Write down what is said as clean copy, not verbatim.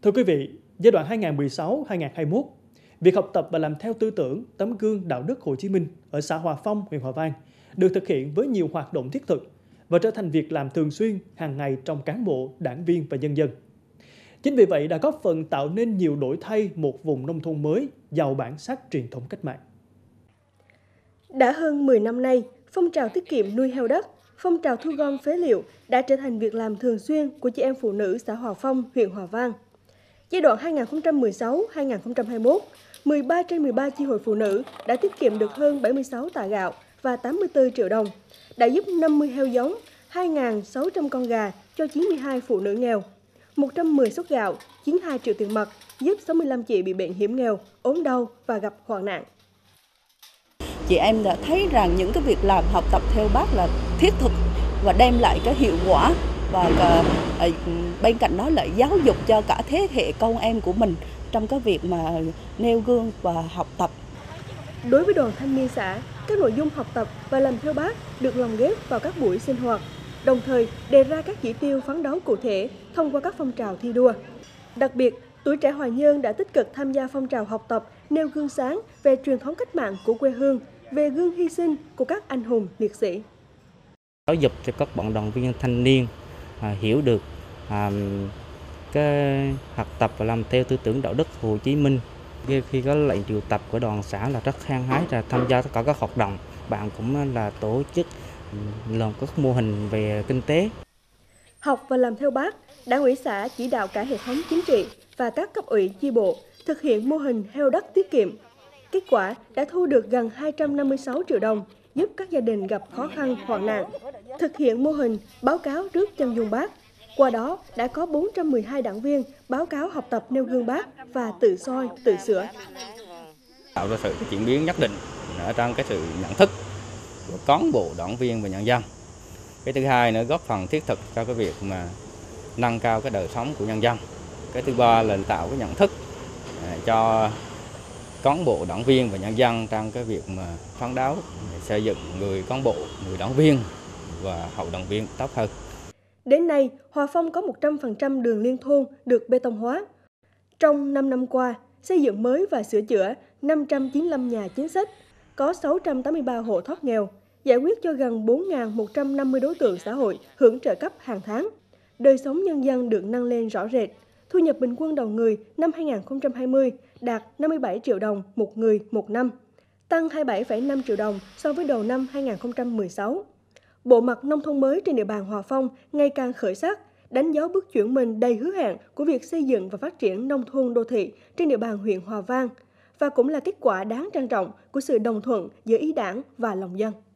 Thưa quý vị, giai đoạn 2016-2021, việc học tập và làm theo tư tưởng, tấm gương đạo đức Hồ Chí Minh ở xã Hòa Phong, huyện Hòa Vang được thực hiện với nhiều hoạt động thiết thực và trở thành việc làm thường xuyên hàng ngày trong cán bộ, đảng viên và nhân dân. Chính vì vậy đã góp phần tạo nên nhiều đổi thay một vùng nông thôn mới giàu bản sắc truyền thống cách mạng. Đã hơn 10 năm nay, phong trào tiết kiệm nuôi heo đất, phong trào thu gom phế liệu đã trở thành việc làm thường xuyên của chị em phụ nữ xã Hòa Phong, huyện Hòa Vang. Giai đoạn 2016-2021, 13 trên 13 chi hội phụ nữ đã tiết kiệm được hơn 76 tạ gạo và 84 triệu đồng, đã giúp 50 heo giống, 2.600 con gà cho 92 phụ nữ nghèo, 110 suất gạo, 92 triệu tiền mặt, giúp 65 chị bị bệnh hiểm nghèo, ốm đau và gặp hoạn nạn. Chị em đã thấy rằng những cái việc làm học tập theo Bác là thiết thực và đem lại cái hiệu quả, và bên cạnh đó lại giáo dục cho cả thế hệ con em của mình trong cái việc mà nêu gương và học tập. Đối với đoàn thanh niên xã, các nội dung học tập và làm theo Bác được lồng ghép vào các buổi sinh hoạt, đồng thời đề ra các chỉ tiêu phấn đấu cụ thể thông qua các phong trào thi đua. Đặc biệt, tuổi trẻ Hoài Nhơn đã tích cực tham gia phong trào học tập, nêu gương sáng về truyền thống cách mạng của quê hương, về gương hy sinh của các anh hùng liệt sĩ. Giáo dục cho các bạn đoàn viên thanh niên hiểu được cái học tập và làm theo tư tưởng đạo đức Hồ Chí Minh. Khi có lệnh triệu tập của đoàn xã là rất hăng hái ra tham gia tất cả các hoạt động. Bạn cũng là tổ chức làm các mô hình về kinh tế. Học và làm theo Bác, Đảng ủy xã chỉ đạo cả hệ thống chính trị và các cấp ủy chi bộ thực hiện mô hình heo đất tiết kiệm. Kết quả đã thu được gần 256 triệu đồng, giúp các gia đình gặp khó khăn hoạn nạn. Thực hiện mô hình báo cáo trước chân dung Bác. Qua đó đã có 412 đảng viên báo cáo học tập nêu gương Bác và tự soi, tự sửa. Tạo ra sự chuyển biến nhất định ở trong cái sự nhận thức của cán bộ, đảng viên và nhân dân. Cái thứ hai nữa góp phần thiết thực cho cái việc mà nâng cao cái đời sống của nhân dân. Cái thứ ba là tạo cái nhận thức cho cán bộ, đảng viên và nhân dân trong cái việc mà phấn đấu xây dựng người cán bộ, người đảng viên và hậu đoàn viên tốt hơn. Đến nay, Hòa Phong có 100% đường liên thôn được bê tông hóa. Trong 5 năm qua, xây dựng mới và sửa chữa 595 nhà chính sách, có 683 hộ thoát nghèo, giải quyết cho gần 4.150 đối tượng xã hội hưởng trợ cấp hàng tháng. Đời sống nhân dân được nâng lên rõ rệt. Thu nhập bình quân đầu người năm 2020 đạt 57 triệu đồng một người một năm, tăng 27,5 triệu đồng so với đầu năm 2016. Bộ mặt nông thôn mới trên địa bàn Hòa Phong ngày càng khởi sắc, đánh dấu bước chuyển mình đầy hứa hẹn của việc xây dựng và phát triển nông thôn đô thị trên địa bàn huyện Hòa Vang, và cũng là kết quả đáng trân trọng của sự đồng thuận giữa ý đảng và lòng dân.